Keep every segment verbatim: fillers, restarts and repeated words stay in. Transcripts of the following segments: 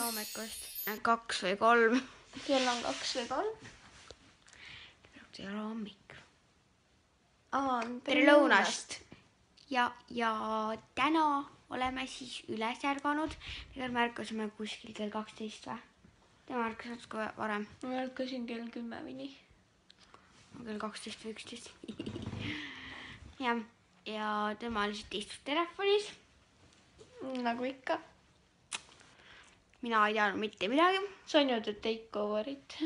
hommikust kaks või kolm. Kell on kaks või kolm. See ei ole hommik. Tere lõunast. Ja, ja täna oleme siis üles ärganud. Me märkasime kuskil kell kaksteist või? Te märkas natuke varem. Ma märkasin kell kümme või nii. Kell kaksteist või üksteist. ja, ja tema lihtsalt istub telefonis. Nagu ikka. Mina ei teadnud mitte midagi. Sonju teed takeoverit.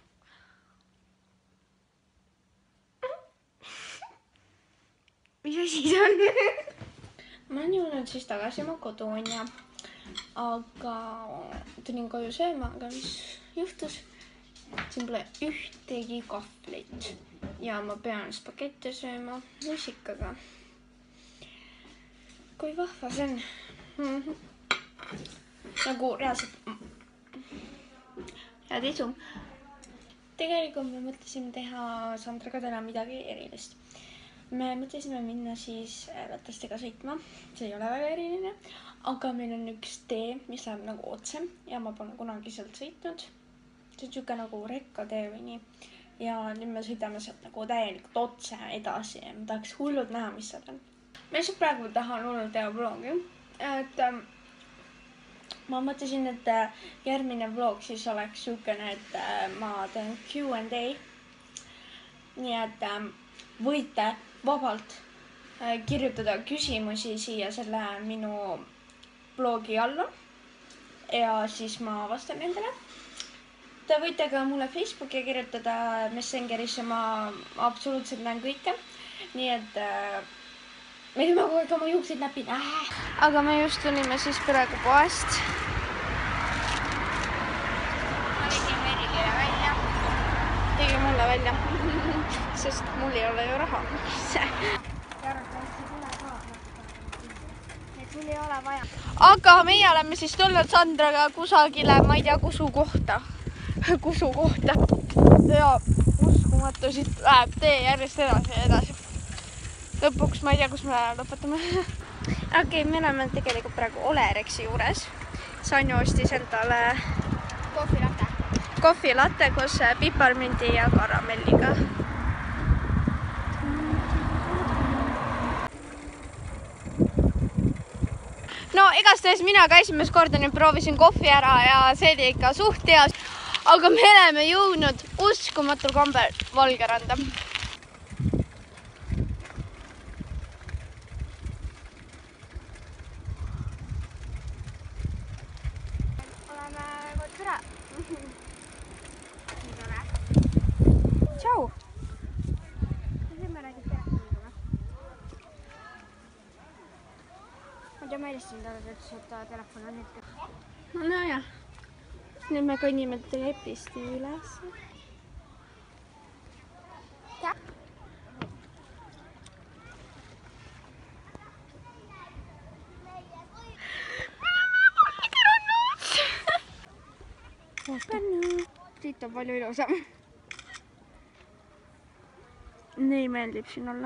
Mis asi see on? Ma olen jõudnud siis tagasi oma kodu on ja aga tulin koju sööma, aga mis juhtus? Siin pole ühtegi kahvlit ja ma pean spagette sööma rusikaga. Kui vahva see on. Mm-hmm. Nagu reaalselt head isu. Tegelikult me mõtlesime teha Sandraga täna midagi erilist. Me mõtlesime minna siis ratastega sõitma. See ei ole väga eriline, aga meil on üks tee, mis läheb nagu otse ja ma pole kunagi sealt sõitnud. See on siuke nagu rekkatee või nii. Ja nüüd me sõidame sealt nagu täielikult otse edasi ja ma tahaks hullult näha, mis seal on. Ma lihtsalt praegu tahan hullult teha vlogi. Et ma mõtlesin, et järgmine vlog siis oleks siukene, et ma teen Q and A. Nii et võite vabalt kirjutada küsimusi siia selle minu blogi alla ja siis ma vastan nendele. Te võite ka mulle Facebooki kirjutada Messengerisse, ma absoluutselt näen kõike. Nii et me teeme kogu aeg oma juukseid näpid. Aga me just tulime siis praegu poest. Ma tegin Merilile välja. Tegi mulle välja. Sest mul ei ole ju raha. Mul ei ole vaja. Aga meie oleme siis tulnud Sandraga kusagile, ma ei tea, kusu kohta. Kusu kohta. Ja uskumatu siit läheb tee järjest edasi ja edasi. Lõpuks ma ei tea, kus me lõpetame. Okei, me oleme tegelikult praegu Olerexi juures. Sanju ostis endale Kohvilatte. Kohvilatte koos piparmündi ja karamelliga. No igastahes mina ka esimest korda nüüd proovisin kohvi ära ja see oli ikka suht hea. Aga me oleme jõudnud uskumatul kombel Valgeranda. Oleme kodus ära. Tšau! Me räägime telefoniga või? Ma tea, ma helistasin talle, ta ütles, et telefon on hetkel. No, no jah. Nüüd me kõnnime trepist üles. Ja. Siit on palju ilusam. Nii meeldib siin olla.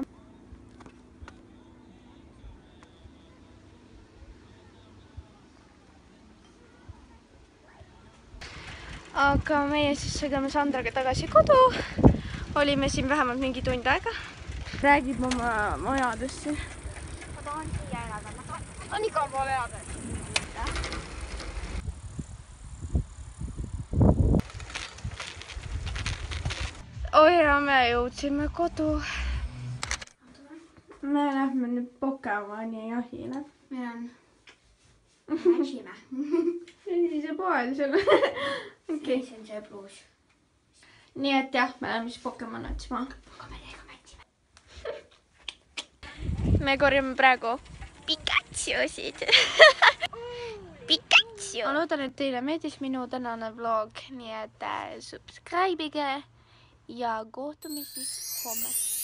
Aga meie siis sõidame Sandraga tagasi kodu. Olime siin vähemalt mingi tund aega. Räägib oma majadest siin. Ma tahan siia elada. On igal pool elada. Oi ja me jõudsime kodu. Me lähme nüüd Pokemoni jahile. Meil on mätsime. Siis see poel seal. Okay. See on see pluus. Nii et jah, me läheme siis Pokemon otsima. Pokemoniga mätsime. Me korjame praegu Pikatsusid. Pikatsu! Ma loodan, et teile meeldis minu tänane vlog, nii et subscribe'ige ja kohtume siis homme.